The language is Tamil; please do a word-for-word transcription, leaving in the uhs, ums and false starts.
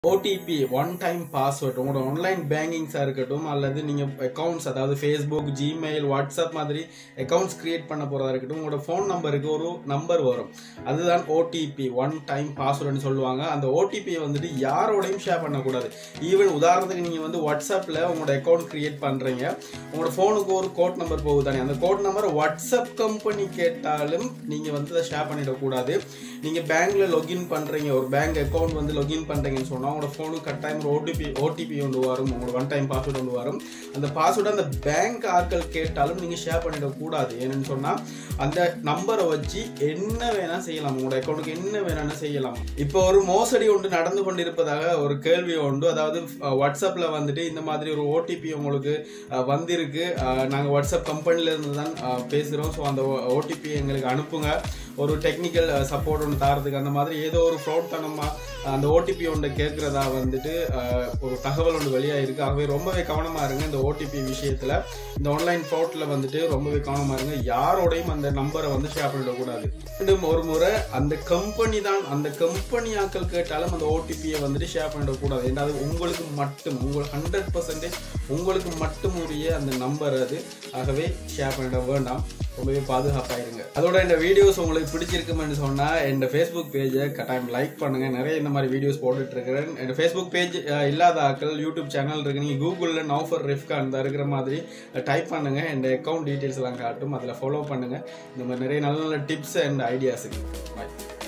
O T P one time password உங்களோட ஆன்லைன் பேங்கிங்ஸா இருக்கட்டும் அல்லது நீங்க அக்கவுண்ட்ஸ் அதாவது Facebook, Gmail, WhatsApp மாதிரி அக்கவுண்ட்ஸ் கிரியேட் பண்ண போறதா இருக்கட்டும் உங்களோட ஃபோன் நம்பருக்கு ஒரு நம்பர் வரும். அதுதான் O T P one time பாஸ்வேர்டுன்னு சொல்லுவாங்க. அந்த O T P வந்துட்டு யாரோடையும் ஷேர் பண்ணக்கூடாது. ஈவன் உதாரணத்துக்கு நீங்க வந்து வாட்ஸ்அப்ல உங்களோட அக்கவுண்ட் கிரியேட் பண்றீங்க, உங்களோட ஃபோனுக்கு ஒரு கோட் நம்பர் போகுது தானே, அந்த கோட் நம்பர் வாட்ஸ்அப் கம்பெனி கேட்டாலும் நீங்க வந்து அதை ஷேர் பண்ணிடக்கூடாது. நீங்க பேங்க்ல லாகின் பண்றீங்க, ஒரு பேங்க் அக்கவுண்ட் வந்து லாகின் பண்றீங்கன்னு சொன்னா உங்களோட ஃபோனுக்கு கட்டாயம் ஒரு ஓடிபி ஓடிபி ஒன்று வரும், உங்களோட ஒன் டைம் பாஸ்வேர்டு ஒன்று வரும். அந்த பாஸ்வேர்டு அந்த பேங்க் ஆட்கள் கேட்டாலும் நீங்க ஷேர் பண்ணிடக்கூடாது. ஏன்னு சொன்னா அந்த நம்பரை வச்சு என்ன வேணா செய்யலாம், உங்களோட அக்கௌண்ட்டுக்கு என்ன வேணா செய்யலாம். இப்போ ஒரு மோசடி ஒன்று நடந்து கொண்டிருப்பதாக ஒரு கேள்வி உண்டு. அதாவது வாட்ஸ்அப்ல வந்துட்டு இந்த மாதிரி ஒரு ஓடிபி உங்களுக்கு வந்திருக்கு, நாங்க வாட்ஸ்அப் கம்பெனில இருந்து தான் பேசுறோம், ஸோ அந்த ஓடிபி எங்களுக்கு அனுப்புங்க, ஒரு டெக்னிக்கல் சப்போர்ட் ஒன்று தரதுக்கு, அந்த மாதிரி ஏதோ ஒரு ஃப்ராட் தனமா அந்த ஓடிபி ஒன்று கேட்கறதா வந்துட்டு ஒரு தகவல் ஒன்று வெளியாயிருக்கு. ஆகவே ரொம்பவே கவனமா இருங்க இந்த ஓடிபி விஷயத்துல. இந்த ஆன்லைன் ஃப்ராட்ல வந்துட்டு ரொம்பவே கவனமா இருங்க. யாரோடையும் அந்த நம்பரை வந்து ஷேர் பண்ணிடக்கூடாது. மீண்டும் ஒரு முறை அந்த கம்பெனி தான், அந்த கம்பெனி ஆட்கள் கேட்டாலும் அந்த ஓடிபியை வந்துட்டு ஷேர் பண்ணிடக்கூடாது. ஏன்னா அது உங்களுக்கு மட்டும், உங்களுக்கு ஹண்ட்ரட் பர்சன்டேஜ் உங்களுக்கு மட்டும் உரிய அந்த நம்பர் அது. ஆகவே ஷேர் பண்ணிட வேண்டாம், ரொம்பவே பாதுகாப்பாயிருங்க. அதோட இந்த வீடியோஸ் உங்களுக்கு பிடிச்சிருக்குன்னு சொன்னா என் ஃபேஸ்புக் பேஜை கட்டாயம் லைக் பண்ணுங்க. நிறைய இந்த மாதிரி வீடியோஸ் போட்டுட்டு இருக்கிறேன். என் ஃபேஸ்புக் பேஜ் இல்லாத ஆட்கள் யூடியூப் சேனல் இருக்கு, நீங்க கூகுள்ல நௌஃபர் ரிஃப்கான் இருக்கிற மாதிரி டைப் பண்ணுங்க, என் அக்கௌண்ட் டீடைல்ஸ் எல்லாம் காட்டும், அதில் ஃபாலோ பண்ணுங்க. இந்த மாதிரி நிறைய நல்ல நல்ல டிப்ஸ் அண்ட் ஐடியாஸ். பாய்.